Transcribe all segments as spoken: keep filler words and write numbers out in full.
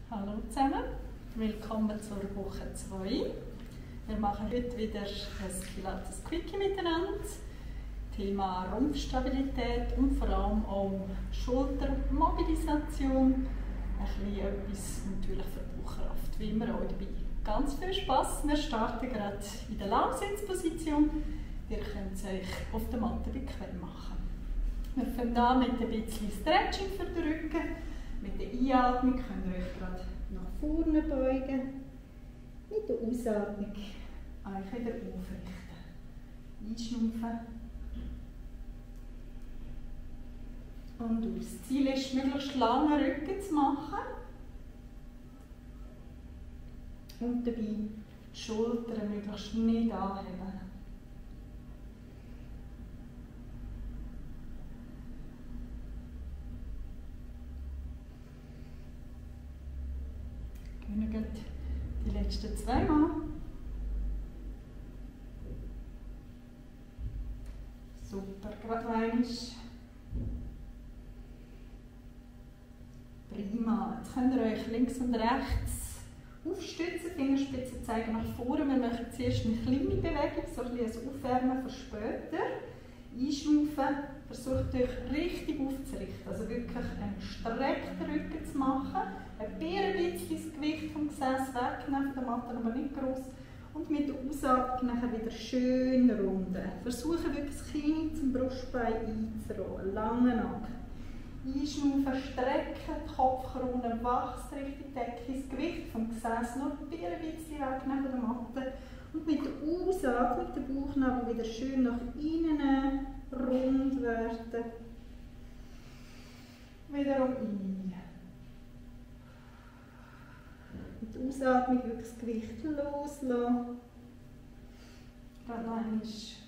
Hallo zusammen, willkommen zur Woche zwei. Wir machen heute wieder ein Pilates Quickie miteinander. Thema Rumpfstabilität und vor allem auch Schultermobilisation. Ein bisschen etwas natürlich für die Bauchkraft, wie immer auch dabei. Ganz viel Spass. Wir starten gerade in der Langsitzposition. Ihr könnt es euch auf der Matte bequem machen. Wir fangen an mit ein bisschen Stretching für den Rücken. Mit der Einatmung könnt ihr euch gerade nach vorne beugen. Mit der Ausatmung euch wieder aufrichten. Einschnaufen. Und aus. Das Ziel ist, möglichst langen Rücken zu machen. Und dabei die Schultern möglichst nicht anheben. Gehen wir die letzten zwei Mal. Super, gerade einmal. Prima. Jetzt könnt ihr euch links und rechts aufstützen, Fingerspitzen zeigen nach vorne. Wir machen zuerst eine kleine Bewegung, so ein bisschen ein Aufwärmen für später. Einschnaufen, versucht euch richtig aufzurichten, also wirklich einen gestreckten Rücken zu machen. Ein bisschen das Gewicht vom Gesäß wegnehmen, von der Matte aber nicht gross. Und mit der Ausatmung nachher wieder schön runden. Versuchen wirklich das Kinn zum Brustbein einzurollen, langen Nacken. Einschnaufen, strecken, die Kopfkrone wächst Richtung Decke, das Gewicht vom Gesäß nur ein bisschen wegnehmen von der Matte. Und mit der Ausatmung den Bauchnabel wieder schön nach innen rund werden. Wiederum ein. Mit der Ausatmung wirklich das Gewicht loslassen. Dann noch einmal.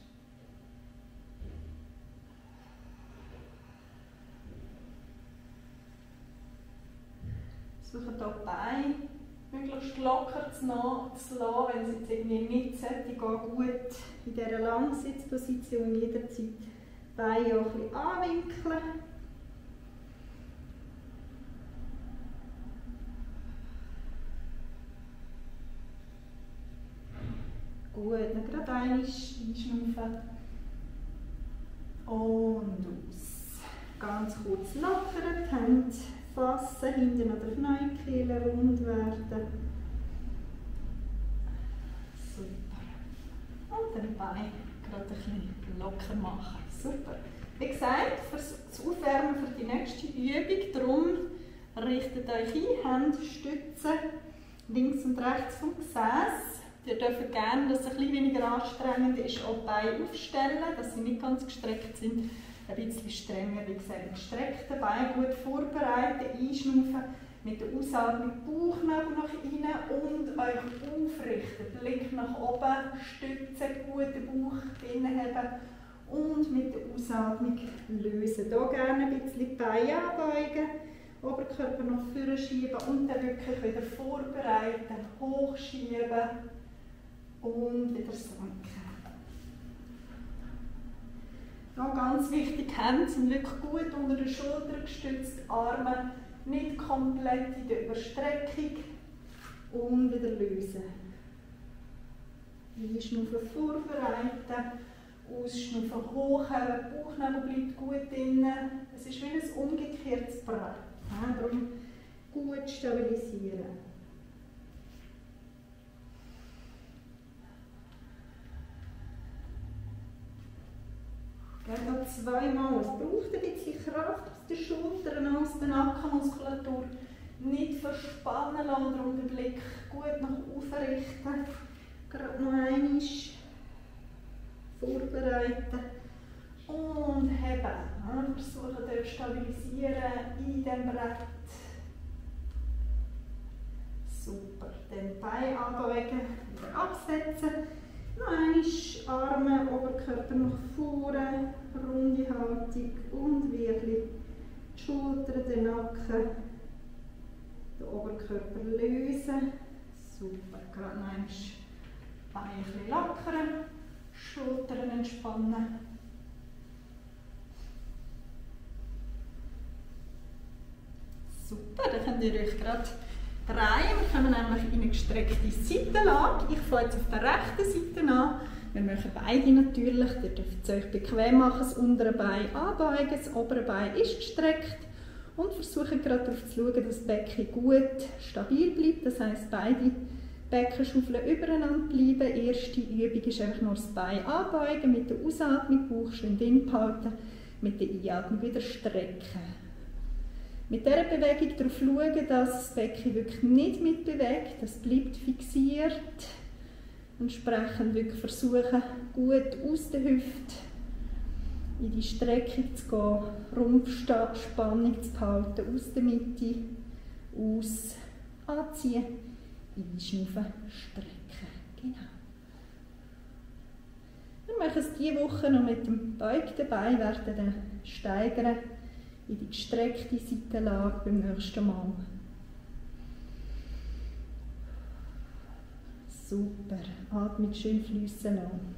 Versuchen hier die Beine möglichst locker zu lassen, wenn es jetzt irgendwie nicht sollte, geht gut in dieser Langsitzposition jederzeit die Beine auch ein bisschen anwinkeln. Gut, dann gerade einmal einschnaufen und aus. Ganz kurz lockern, die Hände fassen, hinten an der Kniekehle rund werden. Super. Und dann die Beine gerade ein bisschen locker machen. Super. Wie gesagt, für das Aufwärmen für die nächste Übung, darum richtet euch ein, Hände stützen, links und rechts vom Gesäß. Ihr dürft gerne, dass es ein bisschen weniger anstrengend ist, auch die Beine aufstellen, dass sie nicht ganz gestreckt sind. Ein bisschen strenger, wie gesagt, gestreckte Beine gut vorbereiten, einschnaufen, mit der Ausatmung Bauchnabel nach innen und euch aufrichten. Blick nach oben, stützen, gut den Bauch drinnen haben und mit der Ausatmung lösen. Hier gerne ein bisschen die Beine anbeugen, Oberkörper noch vorne schieben und dann wirklich wieder vorbereiten, hochschieben und wieder senken. Ja, ganz wichtig, die Hände sind wirklich gut unter den Schultern gestützt, die Arme nicht komplett in der Überstreckung und wieder lösen. Einschnaufen vorbereiten, ausschnaufen hochheben, Bauchnabel bleibt gut drin. Es ist wie ein umgekehrtes Brett. Ja, darum gut stabilisieren. Geht noch zweimal. Es braucht ein bisschen Kraft aus den Schultern, aus der Nackenmuskulatur. Nicht verspannen lassen, darum den Blick gut nach oben richten. Gerade noch einmal vorbereiten und heben. Versuchen zu stabilisieren in diesem Brett. Super. Dann Beine anbeugen, wieder absetzen. Noch einmal Arme, Oberkörper nach vorne, runde Haltung und wirklich die Schultern, den Nacken, den Oberkörper lösen. Super, gerade noch einmal Beine ein bisschen lockern, Schultern entspannen. Super, dann könnt ihr euch gerade drehen. Wir kommen nämlich in eine gestreckte Seitenlage. Ich fange jetzt auf der rechten Seite an. Wir machen beide natürlich. Ihr dürft es euch bequem machen. Das untere Bein anbeugen, das obere Bein ist gestreckt. Und versuchen gerade darauf zu schauen, dass das Becken gut stabil bleibt. Das heisst, beide Beckenschaufeln übereinander bleiben. Die erste Übung ist einfach nur das Bein anbeugen, mit der Ausatmung Bauch schön drin behalten, mit der Einatmung wieder strecken. Mit dieser Bewegung darauf schauen, dass das Becken wirklich nicht mitbewegt, das bleibt fixiert. Entsprechend wirklich versuchen, gut aus der Hüfte in die Streckung zu gehen, Rumpfspannung zu behalten, aus der Mitte, aus, anziehen, einschnaufen, strecken. Genau. Wir machen es diese Woche noch mit dem beugten Bein, werden dann steigern in die gestreckte Seitenlage beim nächsten Mal. Super, Atmung schön fließen lassen.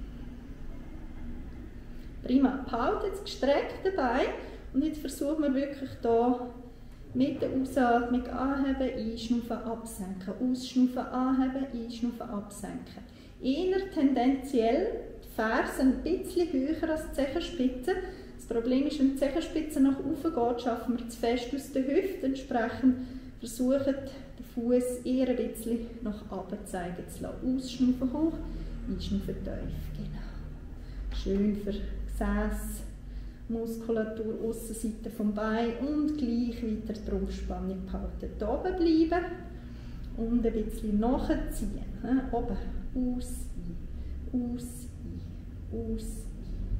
Prima, behalten das gestreckte Bein und jetzt versuchen wir wirklich hier mit der Ausatmung anheben, einschnaufen, absenken, ausschnaufen, anheben, einschnaufen, absenken. Eher tendenziell die Ferse ein bisschen höher als die Zehenspitze. Das Problem ist, wenn die Zehenspitze nach oben geht, schaffen wir zu fest aus der Hüfte. Entsprechend versuchen den Fuß eher ein bisschen nach unten zeigen zu lassen. Ausschnaufen hoch, einschnaufen tief. Genau. Schön für Gesäß, Muskulatur, Aussenseite vom Bein und gleich weiter die Rumpfspannung behalten. Hier oben bleiben und ein bisschen nachziehen. Oben, aus, ein, aus, ein, aus, ein.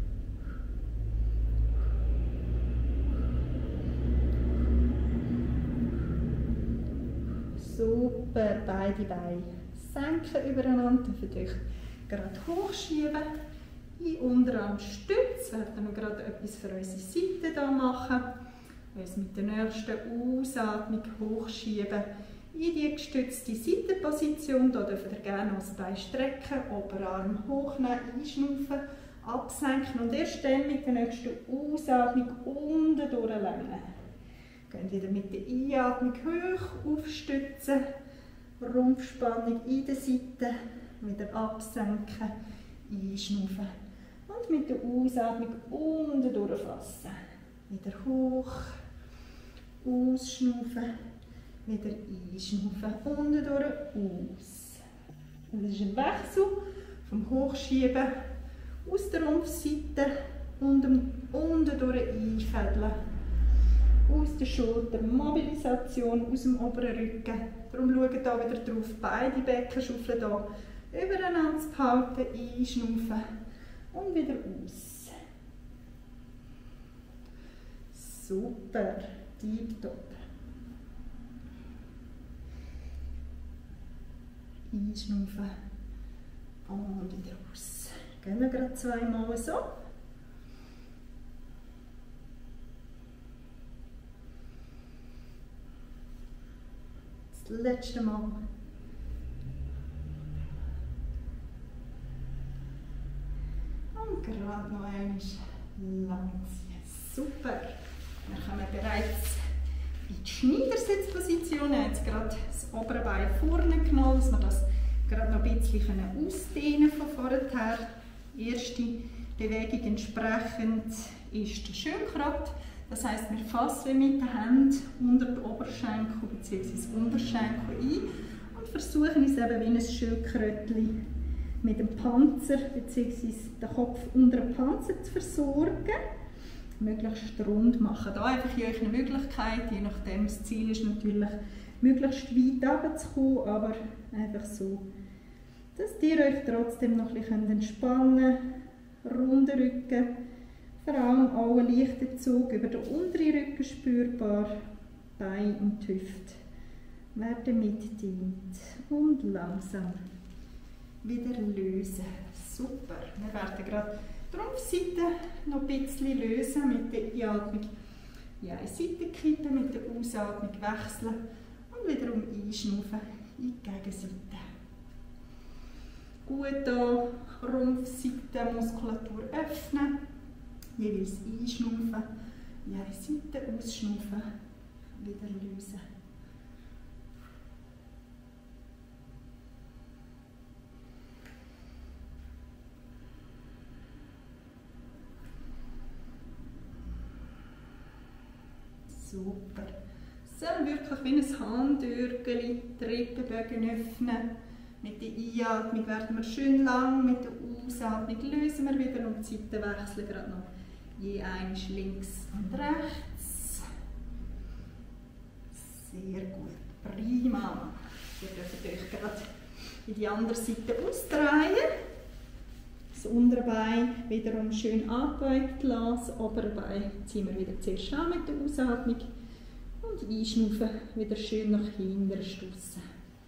Super, beide Beine senken übereinander, dürft euch gerade hochschieben. In Unterarm Stütz, wir werden noch gerade etwas für unsere Seite hier machen. Uns mit der nächsten Ausatmung hochschieben in die gestützte Seitenposition. Hier dürft ihr gerne das Bein strecken, Oberarm hochnehmen, einschnaufen, absenken und erst dann mit der nächsten Ausatmung unten durchlängen. Gehen wieder mit der Einatmung hoch aufstützen, Rumpfspannung in der Seite, wieder absenken, einschnaufen und mit der Ausatmung unten durchfassen. Wieder hoch, ausschnaufen, wieder einschnaufen, unten durch, aus. Und das ist ein Wechsel vom Hochschieben aus der Rumpfseite und unten durch einfädeln. Aus der Schulter, Mobilisation aus dem oberen Rücken. Darum schaut hier wieder drauf, beide Beckenschaufeln hier übereinander zu behalten, einschnaufen und wieder aus. Super, tipptopp. Einschnaufen und wieder aus. Gehen wir gerade zweimal so. Das letzte Mal. Und gerade noch einmal lang ziehen. Super. Wir kommen bereits in die Schneidersitzposition. Ich habe jetzt gerade das obere Bein vorne genommen, dass wir das gerade noch ein bisschen ausdehnen von vorher. Die erste Bewegung entsprechend ist der Schildkröte. Das heisst, wir fassen mit den Händen unter den Oberschenkel bzw. Unterschenkel ein und versuchen uns eben wie ein Schildkrötchen mit dem Panzer bzw. den Kopf unter dem Panzer zu versorgen. Möglichst rund machen. Da einfach in euch eine Möglichkeit, je nachdem das Ziel ist natürlich möglichst weit runterzukommen, aber einfach so, dass ihr euch trotzdem noch ein bisschen entspannen könnt, runden Rücken. Vor allem auch ein leichter Zug über den unteren Rücken spürbar, Bein und Hüfte werden mitdient und langsam wieder lösen. Super, wir werden gerade die Rumpfseite noch ein bisschen lösen mit der Einatmung in eine Seite kippen, mit der Ausatmung wechseln und wiederum einschnaufen in die Gegenseite. Gut hier Rumpfseite, Muskulatur öffnen. Jeweils einschnaufen, in eine Seite ausschnaufen, wieder lösen. Super. So, wirklich wie ein Handtürchen, die Rippenbögen öffnen. Mit der Einatmung werden wir schön lang, mit der Ausatmung lösen wir wieder und die Seiten wechseln gerade noch. Je eins links und rechts. Sehr gut. Prima. Ihr dürft euch gerade in die andere Seite ausdrehen. Das untere Bein wiederum schön angebeugt lassen. Das obere Bein ziehen wir wieder zuerst an mit der Ausatmung. Und einschnaufen, wieder schön nach hinten stoßen.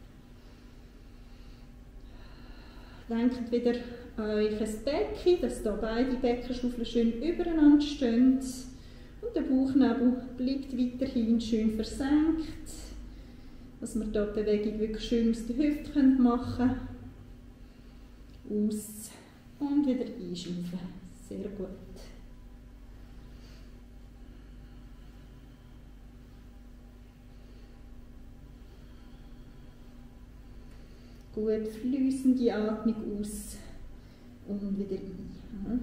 Denkt wieder an euch ein Becken, dass hier beide Beckenschaufeln schön übereinander stehen. Und der Bauchnabel bleibt weiterhin schön versenkt. Dass wir hier die Bewegung wirklich schön aus der Hüfte machen können. Aus und wieder einschnaufen. Sehr gut. Gut, fließende Atmung aus und wieder ein.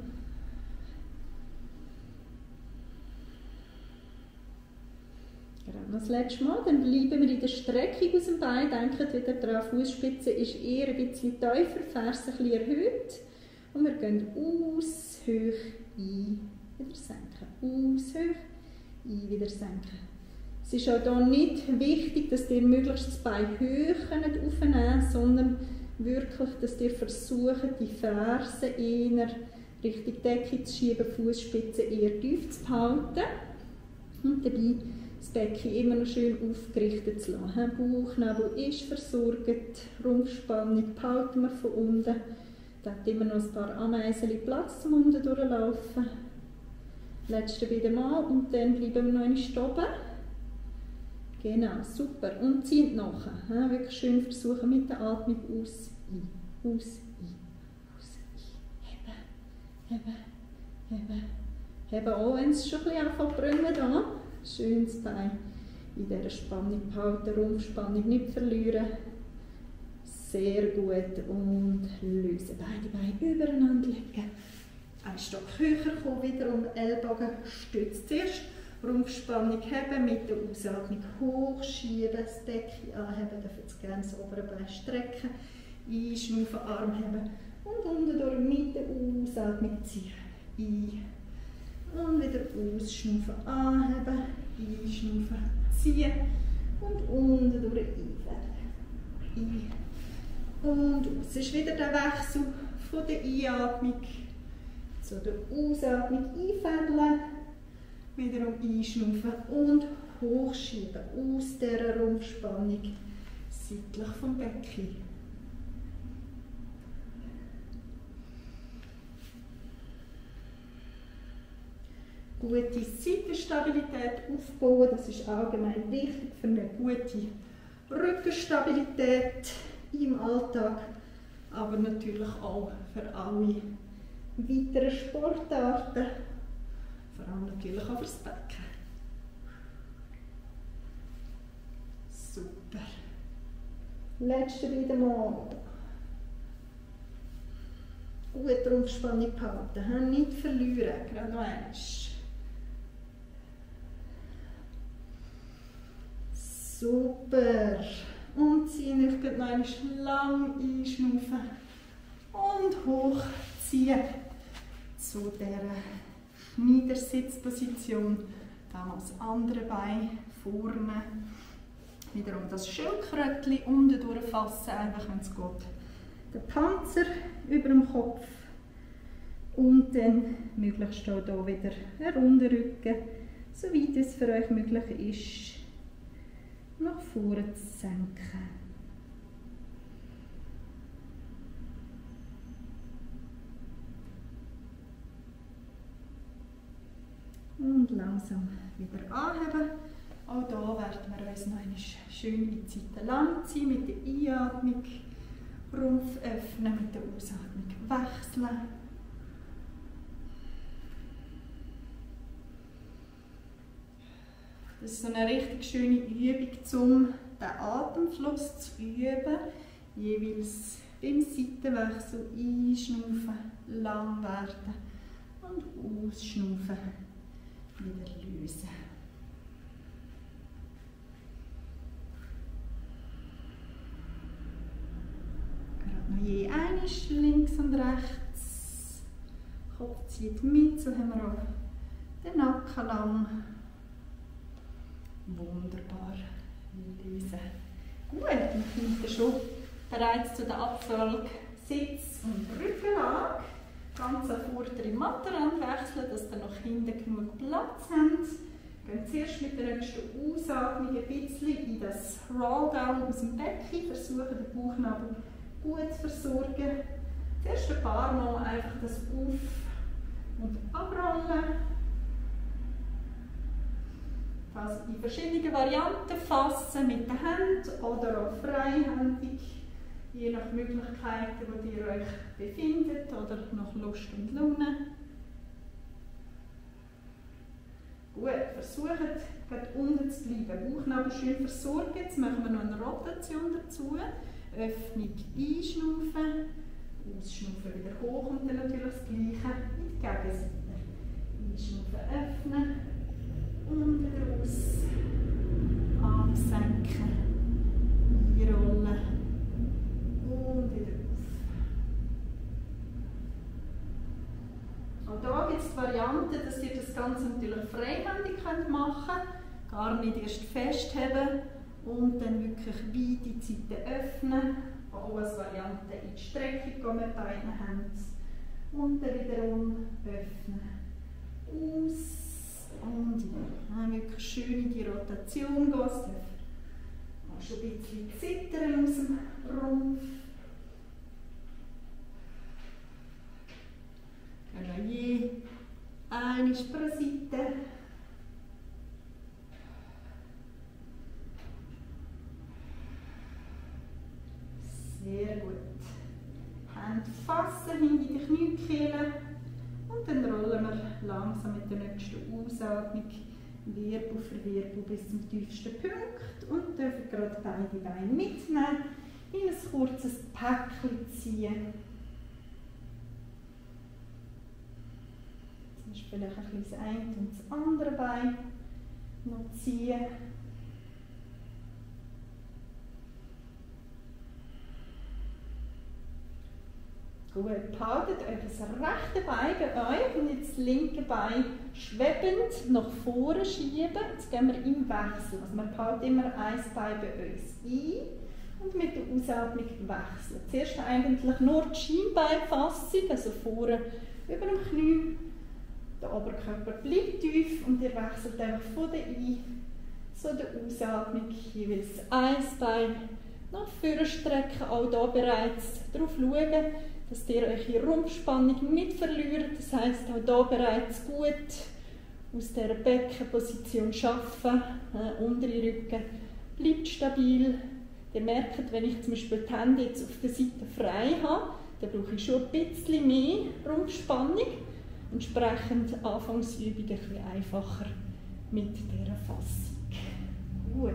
Gerade noch das letzte Mal, dann bleiben wir in der Streckung aus dem Bein. Denkt wieder daran, Fußspitze ist eher ein bisschen tiefer, Ferse ein bisschen erhöht. Und wir gehen aus, hoch, ein, wieder senken. Aus, hoch, ein, wieder senken. Es ist auch hier nicht wichtig, dass ihr möglichst das Bein hoch aufnehmen könnt, sondern wirklich, dass ihr versucht, die Fersen eher Richtung Decke zu schieben, die Fußspitze eher tief zu behalten und dabei das Becken immer noch schön aufgerichtet zu lassen. Bauchnabel ist versorgt, Rumpfspannung behalten wir von unten. Da hat immer noch ein paar Ameisen Platz zum unten durchlaufen. Letzte wieder mal und dann bleiben wir noch einmal oben. Genau, super. Und zieht nachher. Ja, wirklich schön versuchen mit der Atmung aus, ein, aus, ein, aus, ein. Heben, heben, heben. Heben auch, wenn es schon ein bisschen anfängt zu brennen da. Schön das Bein in dieser Spannung behalten, Rumpfspannung nicht verlieren. Sehr gut. Und lösen. Beide Beine übereinander legen. Ein Stock höher kommen, wieder um den Ellbogen stützt zuerst. Rumpfspannung heben, mit der Ausatmung hochschieben, das Becken anheben, dürfen Sie gerne das obere Bein strecken, einschnaufen, Arm heben und unten durch mit der Ausatmung ziehen. Ein und wieder ausschnaufen, anheben, einschnaufen, ziehen und unten durch einfädeln. Ein und aus. Es ist wieder der Wechsel von der Einatmung zu der Ausatmung, einfädeln. Wiederum einschnaufen und hochschieben aus dieser Rumpfspannung seitlich vom Becken. Gute Seitenstabilität aufbauen, das ist allgemein wichtig für eine gute Rückenstabilität im Alltag, aber natürlich auch für alle weiteren Sportarten. Vor allem natürlich auch fürs Becken. Super. Letzte wieder mal. Gut Rumpfspannung behalten, nicht verlieren. Gerade noch einmal. Super. Und ziehen euch noch einmal lang einschnaufen und hochziehen zu dieser Niedersitzposition, dann das andere Bein vorne, wiederum das Schildkrötchen unten durchfassen, einfach wenn es geht. Der Panzer über dem Kopf und dann möglichst auch hier wieder einen runden Rücken, soweit es für euch möglich ist, nach vorne zu senken. Und langsam wieder anheben. Auch hier werden wir uns noch einmal schön in die Seite lang ziehen mit der Einatmung. Rumpf öffnen, mit der Ausatmung wechseln. Das ist so eine richtig schöne Übung, um den Atemfluss zu üben. Jeweils beim Seitenwechsel einschnaufen, lang werden und ausschnaufen. Wieder lösen. ist links und rechts. Kopf zieht mit, so haben wir auch den Nacken lang. Wunderbar. Lösen. Gut, dann kommt ihr schon bereits zu der Abfolge Sitz- und Rückenlage. Ganz auf vordere Mattenrand wechseln, dass ihr nach hinten genug Platz habt. Gehen zuerst mit der nächsten Ausatmung ein bisschen in das Rolldown aus dem Becken. Versuchen den Bauchnabel gut zu versorgen. Zuerst ein paar Mal einfach das Auf- und Abrollen. Also in verschiedenen Varianten fassen, mit den Händen oder auch freihändig, je nach Möglichkeiten, wo ihr euch befindet oder nach Lust und Laune. Gut, versucht gerade unten zu bleiben, Bauchnabel schön versorgen. Jetzt machen wir noch eine Rotation dazu. Öffnung einschnaufen, ausschnaufen wieder hoch und dann natürlich das Gleiche in die Gegenseite. Einschnaufen, öffnen. Und wieder raus, Arm senken, einrollen und wieder auf. Auch hier gibt es die Variante, dass ihr das Ganze natürlich freihändig machen könnt, gar nicht erst festheben und dann wirklich beide Seiten öffnen. Auch als Variante in die Streckung gehen mit beiden Händen und dann wiederum öffnen. Aus. Und ja, wirklich schön in die Rotation gehen. Es darf auch schon ein bisschen zittern aus dem Rumpf. Genau, je eine pro Seite. Sehr gut. Hände fassen hinter die Kniekehle. Und dann rollen wir langsam mit der nächsten Ausatmung Wirbel für Wirbel bis zum tiefsten Punkt und dürfen gerade beide Beine mitnehmen, in ein kurzes Päckchen ziehen. Jetzt ist vielleicht ein bisschen das eine und das andere Bein noch ziehen. Gut, behaltet euch das rechte Bein bei euch und jetzt das linke Bein schwebend nach vorne schieben. Jetzt gehen wir im Wechsel. Also man behaltet immer ein Bein bei uns ein und mit der Ausatmung wechseln. Zuerst eigentlich nur die Schienbeinfassung, also vorne über dem Knie. Der Oberkörper bleibt tief und ihr wechselt einfach von der Ein- zu der Ausatmung jeweils ein Bein nach vorne strecken. Auch hier bereits darauf schauen, dass ihr eure Rumpfspannung nicht verliert. Das heisst, auch hier bereits gut aus dieser Beckenposition arbeiten. Äh, untere Rücken bleibt stabil. Ihr merkt, wenn ich zum Beispiel die Hände jetzt auf der Seite frei habe, dann brauche ich schon ein bisschen mehr Rumpfspannung. Entsprechend Anfangsübungen ein bisschen einfacher mit dieser Fassung. Gut.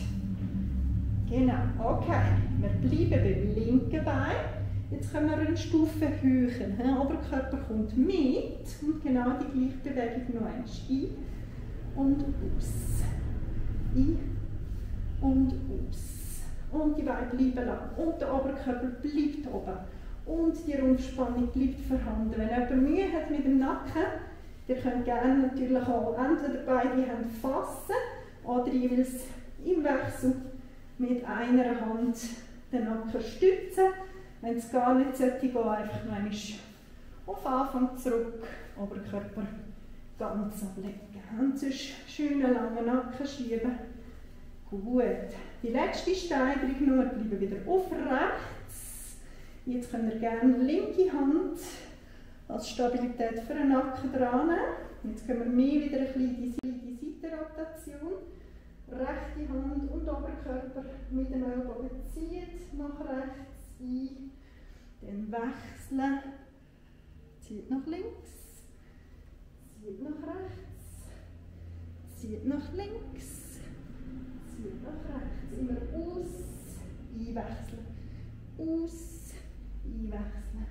Genau, okay. Wir bleiben beim linken Bein. Jetzt können wir eine Stufe höher. Der Oberkörper kommt mit und genau die gleiche Bewegung noch einmal ein und aus. Ein und aus. Und die Beine bleiben lang. Und der Oberkörper bleibt oben. Und die Rumpfspannung bleibt vorhanden. Wenn jemand Mühe hat mit dem Nacken, ihr könnt gerne natürlich auch entweder beide Hände fassen oder jeweils im Wechsel mit einer Hand den Nacken stützen. Wenn es gar nicht sollte, gehen einfach noch einmal auf Anfang zurück, Oberkörper ganz ablegen. Und sonst schön einen langen Nacken schieben. Gut. Die letzte Steigerung nur, bleiben wieder auf rechts. Jetzt könnt ihr gerne die linke Hand als Stabilität für den Nacken dran nehmen. Jetzt gehen wir mehr wieder ein bisschen in die Seitenrotation. Rechte Hand und Oberkörper mit dem Ellbogen zieht nach rechts ein. Dann wechseln. Zieht nach links. Zieht nach rechts. Zieht nach links. Zieht nach rechts. Immer aus, einwechseln. Aus, einwechseln.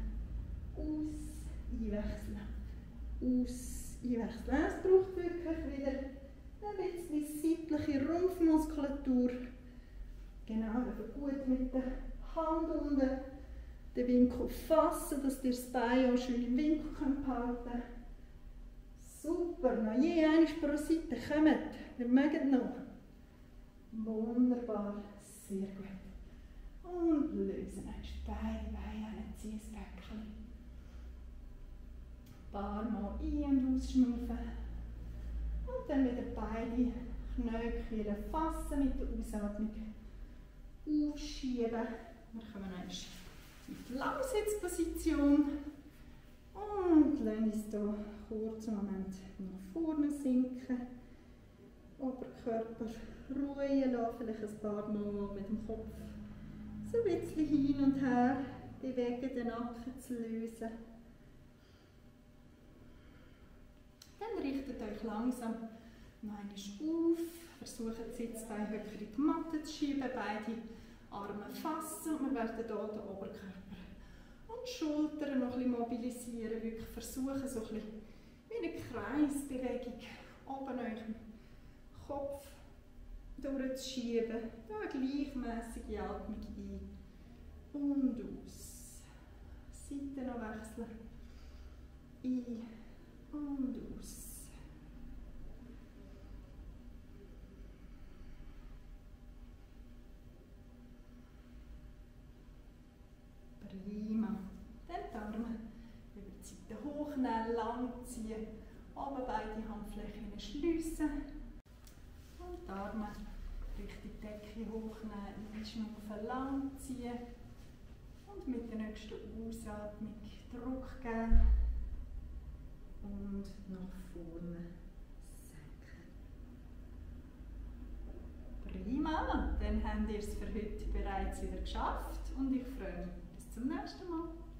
Aus, einwechseln. Aus, einwechseln. Es braucht wirklich wieder ein bisschen seitliche Rumpfmuskulatur. Genau, gut mit der Hand unten den Winkel fassen, dass ihr das Bein auch schön im Winkel behalten könnt. Super, noch je einmal pro Seite, kommt, wir mögen noch. Wunderbar, sehr gut. Und lösen beide Beine an, ziehen das Becken. Ein paar Mal ein- und ausschnaufen. Und dann wieder beide Knöchel fassen mit der Ausatmung. Aufschieben. Wir kommen noch in die Langsitzposition. Und lassen uns hier kurz einen Moment nach vorne sinken. Oberkörper ruhen lassen, vielleicht ein paar Mal mit dem Kopf so ein bisschen hin und her bewegen, den Nacken zu lösen. Dann richtet euch langsam noch einmal auf, versucht die Sitzbeine höher in die Matte zu schieben, beide Arme fassen und wir werden hier den Oberkörper und die Schultern noch ein bisschen mobilisieren, wirklich versuchen so ein bisschen wie eine Kreisbewegung oben eurem Kopf durchzuschieben, da gleichmäßige Atmung ein und aus. Seiten noch wechseln, ein und aus. Prima. Dann die Arme über die Seite hochnehmen, lang ziehen, oben beide Handflächen schliessen und die Arme Richtung Decke hochnehmen, einschnaufen, lang ziehen und mit der nächsten Ausatmung Druck geben und nach vorne senken. Prima, dann habt ihr es für heute bereits wieder geschafft und ich freue mich bis zum nächsten Mal.